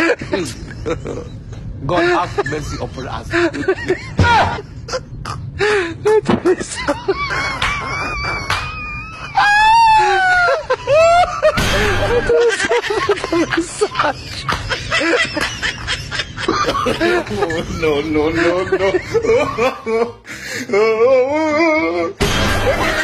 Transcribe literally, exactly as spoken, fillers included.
God have mercy upon us. No, no, no, no.